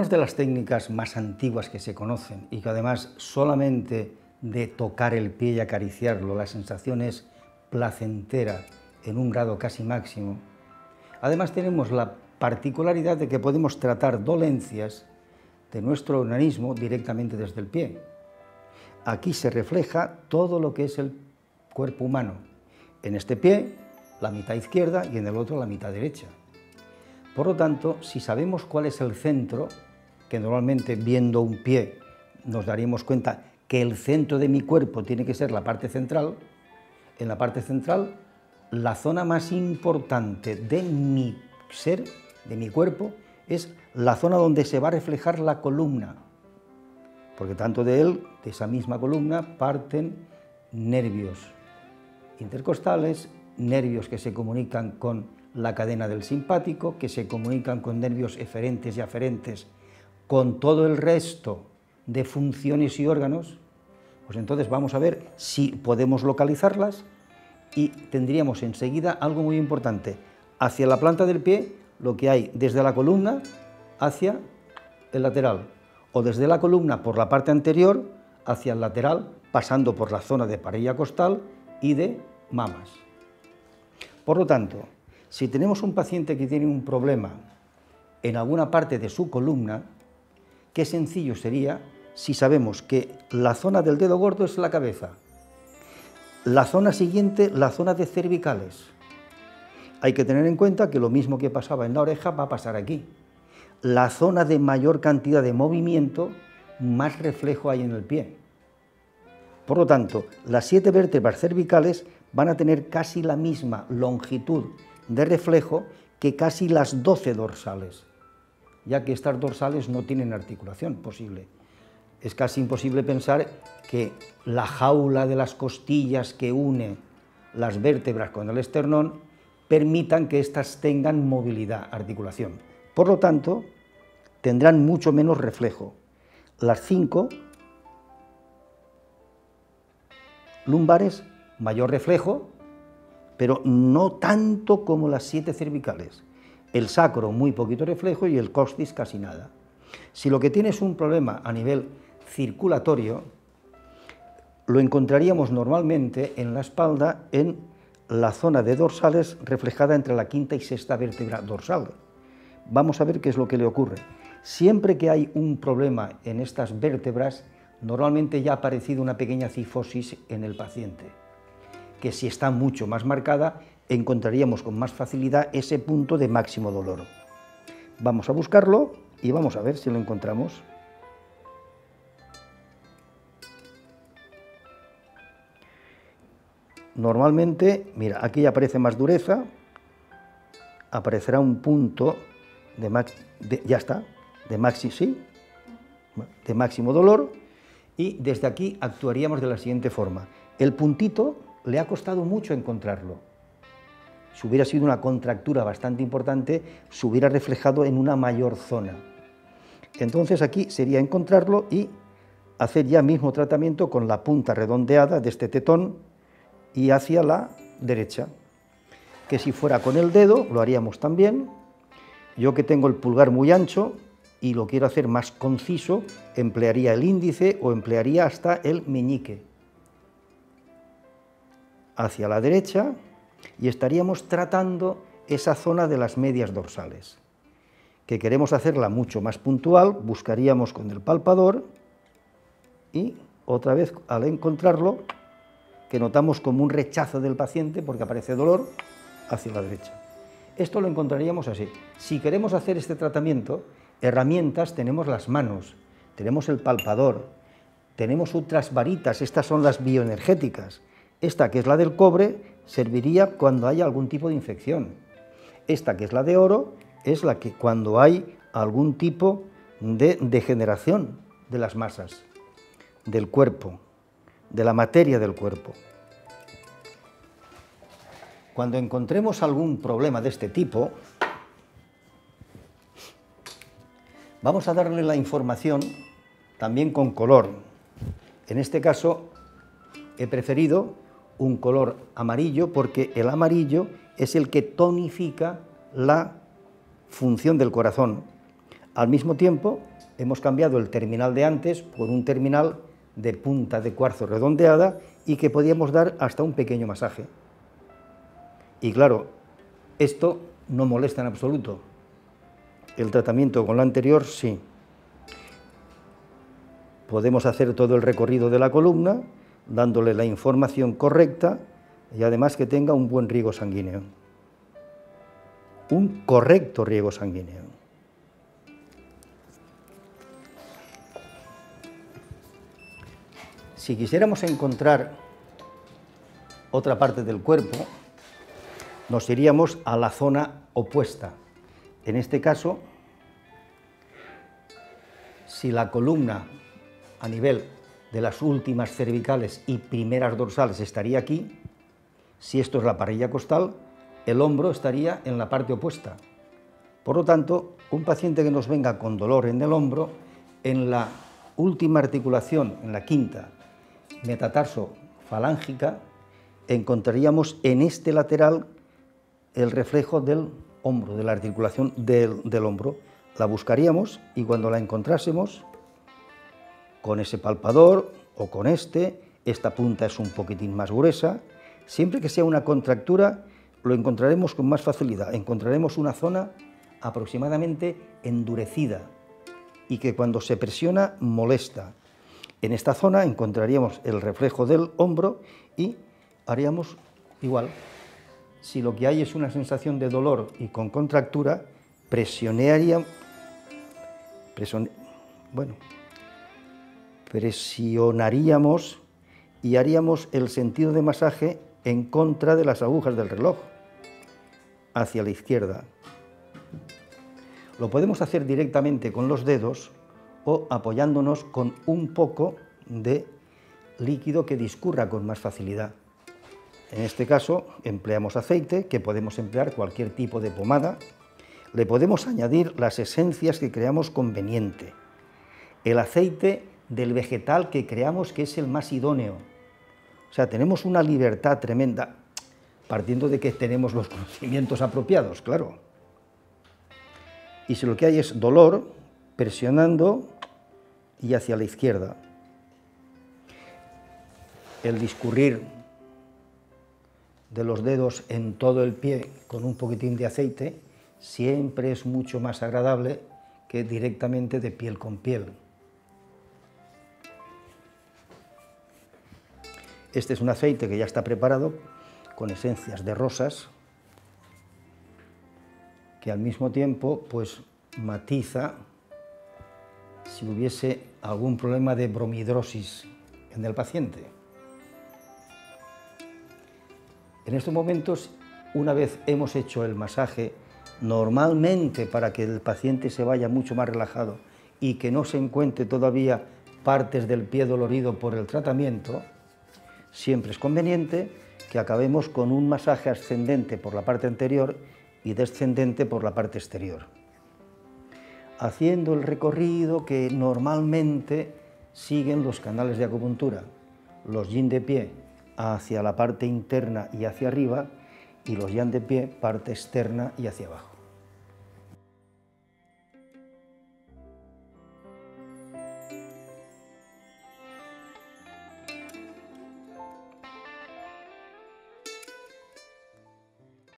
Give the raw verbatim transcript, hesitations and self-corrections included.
algunas de las técnicas más antiguas que se conocen y que además solamente de tocar el pie y acariciarlo la sensación es placentera en un grado casi máximo, además tenemos la particularidad de que podemos tratar dolencias de nuestro organismo directamente desde el pie. Aquí se refleja todo lo que es el cuerpo humano. En este pie, la mitad izquierda y en el otro la mitad derecha. Por lo tanto, si sabemos cuál es el centro, que normalmente viendo un pie nos daríamos cuenta que el centro de mi cuerpo tiene que ser la parte central, en la parte central, la zona más importante de mi ser, de mi cuerpo, es la zona donde se va a reflejar la columna, porque tanto de él, de esa misma columna, parten nervios intercostales, nervios que se comunican con la cadena del simpático, que se comunican con nervios eferentes y aferentes, con todo el resto de funciones y órganos. Pues entonces vamos a ver si podemos localizarlas y tendríamos enseguida algo muy importante. Hacia la planta del pie, lo que hay desde la columna hacia el lateral, o desde la columna por la parte anterior hacia el lateral, pasando por la zona de parilla costal y de mamas. Por lo tanto, si tenemos un paciente que tiene un problema en alguna parte de su columna, qué sencillo sería si sabemos que la zona del dedo gordo es la cabeza, la zona siguiente, la zona de cervicales. Hay que tener en cuenta que lo mismo que pasaba en la oreja va a pasar aquí. La zona de mayor cantidad de movimiento, más reflejo hay en el pie. Por lo tanto, las siete vértebras cervicales van a tener casi la misma longitud de reflejo que casi las doce dorsales, ya que estas dorsales no tienen articulación posible. Es casi imposible pensar que la jaula de las costillas que une las vértebras con el esternón permitan que éstas tengan movilidad, articulación. Por lo tanto, tendrán mucho menos reflejo. Las cinco lumbares, mayor reflejo, pero no tanto como las siete cervicales. El sacro, muy poquito reflejo, y el costis, casi nada. Si lo que tiene es un problema a nivel circulatorio, lo encontraríamos normalmente en la espalda, en la zona de dorsales reflejada entre la quinta y sexta vértebra dorsal. Vamos a ver qué es lo que le ocurre. Siempre que hay un problema en estas vértebras, normalmente ya ha aparecido una pequeña cifosis en el paciente, que si está mucho más marcada, encontraríamos con más facilidad ese punto de máximo dolor. Vamos a buscarlo y vamos a ver si lo encontramos. Normalmente, mira, aquí aparece más dureza, aparecerá un punto de, de ya está, de, maxi, sí, de máximo dolor, y desde aquí actuaríamos de la siguiente forma. El puntito le ha costado mucho encontrarlo. Si hubiera sido una contractura bastante importante, se hubiera reflejado en una mayor zona. Entonces aquí sería encontrarlo y hacer ya mismo tratamiento con la punta redondeada de este tetón y hacia la derecha, que si fuera con el dedo lo haríamos también. Yo que tengo el pulgar muy ancho y lo quiero hacer más conciso, emplearía el índice o emplearía hasta el meñique. Hacia la derecha, y estaríamos tratando esa zona de las medias dorsales, que queremos hacerla mucho más puntual. Buscaríamos con el palpador y otra vez al encontrarlo, que notamos como un rechazo del paciente porque aparece dolor, hacia la derecha. Esto lo encontraríamos así. Si queremos hacer este tratamiento, herramientas tenemos las manos, tenemos el palpador, tenemos otras varitas, estas son las bioenergéticas. Esta, que es la del cobre, serviría cuando haya algún tipo de infección. Esta, que es la de oro, es la que cuando hay algún tipo de degeneración de las masas, del cuerpo, de la materia del cuerpo. Cuando encontremos algún problema de este tipo, vamos a darle la información también con color. En este caso he preferido un color amarillo porque el amarillo es el que tonifica la función del corazón. Al mismo tiempo hemos cambiado el terminal de antes por un terminal de punta de cuarzo redondeada y que podíamos dar hasta un pequeño masaje. Y claro, esto no molesta en absoluto. El tratamiento con lo anterior sí. Podemos hacer todo el recorrido de la columna, dándole la información correcta y además que tenga un buen riego sanguíneo. Un correcto riego sanguíneo. Si quisiéramos encontrar otra parte del cuerpo, nos iríamos a la zona opuesta. En este caso, si la columna a nivel de las últimas cervicales y primeras dorsales estaría aquí, si esto es la parrilla costal, el hombro estaría en la parte opuesta. Por lo tanto, un paciente que nos venga con dolor en el hombro, en la última articulación, en la quinta metatarso falángica, encontraríamos en este lateral el reflejo del hombro, de la articulación del, del hombro. La buscaríamos y cuando la encontrásemos, con ese palpador o con este, esta punta es un poquitín más gruesa, siempre que sea una contractura lo encontraremos con más facilidad, encontraremos una zona aproximadamente endurecida y que cuando se presiona molesta. En esta zona encontraríamos el reflejo del hombro y haríamos igual. Si lo que hay es una sensación de dolor y con contractura, presionaríamos, presion, bueno, presionaríamos y haríamos el sentido de masaje en contra de las agujas del reloj, hacia la izquierda. Lo podemos hacer directamente con los dedos o apoyándonos con un poco de líquido que discurra con más facilidad. En este caso empleamos aceite, que podemos emplear cualquier tipo de pomada. Le podemos añadir las esencias que creamos conveniente. El aceite del vegetal que creamos que es el más idóneo. O sea, tenemos una libertad tremenda, partiendo de que tenemos los conocimientos apropiados, claro. Y si lo que hay es dolor, presionando y hacia la izquierda. El discurrir de los dedos en todo el pie con un poquitín de aceite siempre es mucho más agradable que directamente de piel con piel. Este es un aceite que ya está preparado con esencias de rosas que al mismo tiempo pues matiza si hubiese algún problema de bromidrosis en el paciente. En estos momentos, una vez hemos hecho el masaje, normalmente para que el paciente se vaya mucho más relajado y que no se encuentre todavía partes del pie dolorido por el tratamiento, siempre es conveniente que acabemos con un masaje ascendente por la parte anterior y descendente por la parte exterior, haciendo el recorrido que normalmente siguen los canales de acupuntura, los yin de pie hacia la parte interna y hacia arriba, y los yang de pie parte externa y hacia abajo.